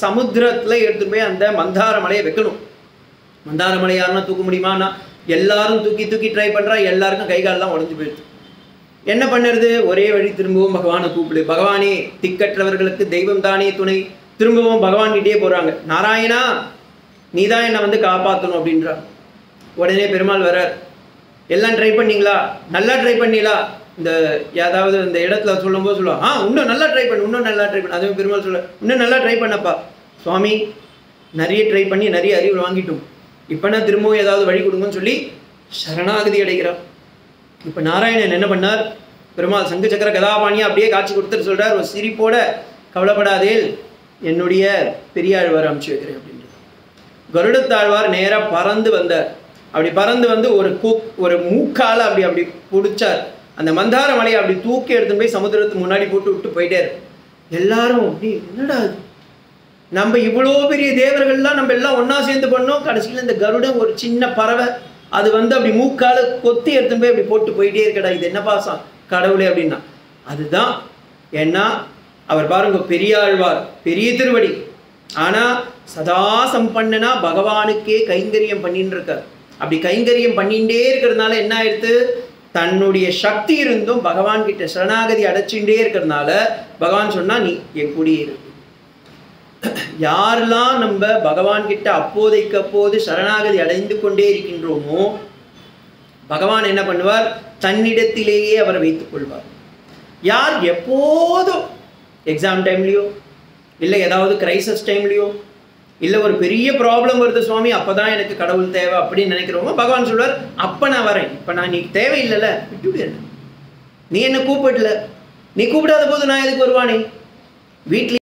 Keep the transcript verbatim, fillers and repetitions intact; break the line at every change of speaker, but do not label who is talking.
சமுத்திரத்துல எடுத்துட்டு போய் அந்த மந்தார மலையை வைக்கணும். மந்தார மலை யாருன்னா தூக்க முடியுமான்னா எல்லாரும் தூக்கி தூக்கி ட்ரை பண்றா, எல்லாருக்கும் கை காலெல்லாம் உடஞ்சு போயிடுது. என்ன பண்ணுறது? ஒரே வழி, திரும்பவும் பகவானை கூப்பிடு. பகவானே, திக்கற்றவர்களுக்கு தெய்வம் தானே துணை. திரும்பவும் பகவான் கிட்டே போறாங்க. நாராயணா, நீ தான் என்னை வந்து காப்பாற்றணும் அப்படின்றா. உடனே பெருமாள் வர்றார். எல்லாம் ட்ரை பண்ணீங்களா? நல்லா ட்ரை பண்ணீங்களா? இந்த ஏதாவது இந்த இடத்துல சொல்லும்போது சொல்லுவாங்க, ஆ இன்னும் நல்லா ட்ரை பண்ணு, இன்னும் நல்லா ட்ரை பண்ணு. அதுவும் பெருமாள் சொல்ல, இன்னும் நல்லா ட்ரை பண்ணப்பா. சுவாமி, நிறைய ட்ரை பண்ணி நிறைய அறிவு வாங்கிட்டோம், இப்போ நான் திரும்பவும் ஏதாவது வழி கொடுங்கன்னு சொல்லி சரணாகதி அடைகிறார். இப்போ நாராயணன் என்ன பண்ணார்? பெருமாள் சங்கு சக்கர கதாபாணியை அப்படியே காட்சி கொடுத்துட்டு சொல்றார், ஒரு சிரிப்போட, கவலைப்படாதே, என்னுடைய பெரியாழ்வார் அனுப்பிச்சு வைக்கிறேன் அப்படின்ட்டு. கருடத்தாழ்வார் நேராக பறந்து வந்தார். அப்படி பறந்து வந்து ஒரு கூ ஒரு மூக்கால அப்படி அப்படி பிடிச்சார். அந்த மந்தார மலையை அப்படி தூக்கி எடுத்துன்னு போய் சமுத்திரத்துக்கு முன்னாடி போட்டு விட்டு போயிட்டார். எல்லாரும் அப்படி, என்னடா நம்ம இவ்வளோ பெரிய தேவர்கள்லாம் நம்ம எல்லாம் ஒன்றா சேர்ந்து பண்ணோம், கடைசியில் இந்த கருடன் ஒரு சின்ன பறவை அது வந்து அப்படி மூக்கால கொத்தி எடுத்துன்னு போய் அப்படி போட்டு போயிட்டே இருக்கடா, இது என்ன பாசம் கடவுளே அப்படின்னா. அதுதான். ஏன்னா அவர் பாருங்க, பெரியாழ்வார், பெரிய திருவடி, ஆனால் சதா சம்பன்னனா பகவானுக்கே கைங்கரியம் பண்ணின்னு இருக்கார். அப்படி கைங்கரியம் பண்ணிகிட்டே இருக்கிறதுனால என்ன ஆயிடுத்து? தன்னுடைய சக்தி இருந்தும் பகவான் கிட்ட சரணாகதி அடைச்சுட்டே இருக்கிறதுனால பகவான் சொன்னா, நீ என் கூடியே இரு. யாரெல்லாம் நம்ம பகவான் கிட்ட அப்போதைக்கு அப்போது சரணாகதி அடைந்து கொண்டே இருக்கின்றோமோ பகவான் என்ன பண்ணுவார்? தன்னிடத்திலேயே அவரை வைத்துக் கொள்வார். யார் எப்போதும் எக்ஸாம் டைம்லையோ இல்லை ஏதாவது கிரைசஸ் டைம்லையோ இல்லை ஒரு பெரிய ப்ராப்ளம் வருது சுவாமி, அப்போதான் எனக்கு கடவுள் தேவை அப்படின்னு நினைக்கிறவங்க பகவான் சொல்வார், அப்போ நான் வரேன், இப்போ நான் நீ தேவையில்லைல்ல, விட்டுவிடு, நீ என்ன கூப்பிடல, நீ கூப்பிடாத போது நான் எதுக்கு வருவானே, வீட்டில்